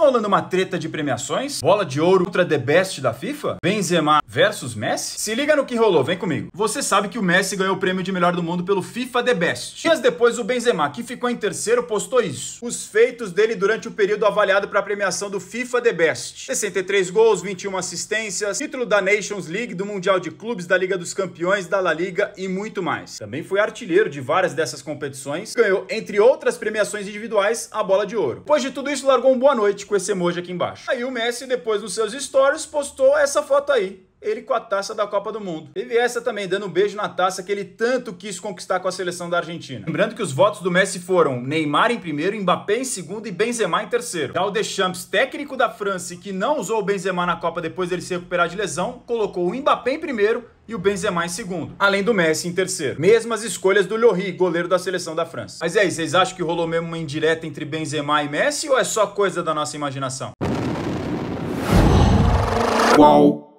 rolando uma treta de premiações? Bola de ouro Ultra The Best da FIFA? Benzema versus Messi? Se liga no que rolou, vem comigo. Você sabe que o Messi ganhou o prêmio de melhor do mundo pelo FIFA The Best. Dias depois, o Benzema, que ficou em terceiro, postou isso. Os feitos dele durante o período avaliado para a premiação do FIFA The Best. 63 gols, 21 assistências, título da Nations League, do Mundial de Clubes, da Liga dos Campeões, da La Liga e muito mais. Também foi artilheiro de várias dessas competições. Ganhou, entre outras premiações individuais, a bola de ouro. Depois de tudo isso, largou um boa noite com esse emoji aqui embaixo. Aí o Messi, depois nos seus stories, postou essa foto aí. Ele com a taça da Copa do Mundo. Teve essa também, dando um beijo na taça que ele tanto quis conquistar com a seleção da Argentina. Lembrando que os votos do Messi foram Neymar em primeiro, Mbappé em segundo e Benzema em terceiro. Já o Deschamps, técnico da França, que não usou o Benzema na Copa depois dele se recuperar de lesão, colocou o Mbappé em primeiro e o Benzema em segundo, além do Messi em terceiro. Mesmas escolhas do Lloris, goleiro da seleção da França. Mas e aí, vocês acham que rolou mesmo uma indireta entre Benzema e Messi ou é só coisa da nossa imaginação? Qual?